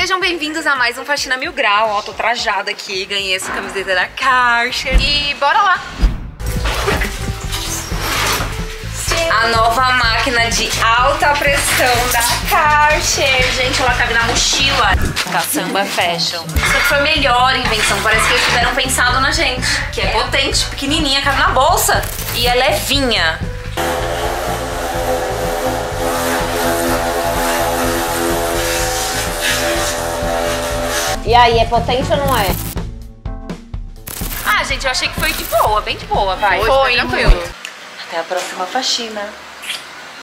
Sejam bem-vindos a mais um Faxina Mil Grau. Ó, tô trajada aqui, ganhei essa camiseta da Karcher. E bora lá! A nova máquina de alta pressão da Karcher. Gente, ela cabe na mochila. Caçamba Fashion. Isso foi a melhor invenção. Parece que eles tiveram pensado na gente. Que é potente, pequenininha, cabe na bolsa. E é levinha. E aí, é potente ou não é? Ah, gente, eu achei que foi de boa, bem de boa, vai. Foi tranquilo. Até a próxima faxina.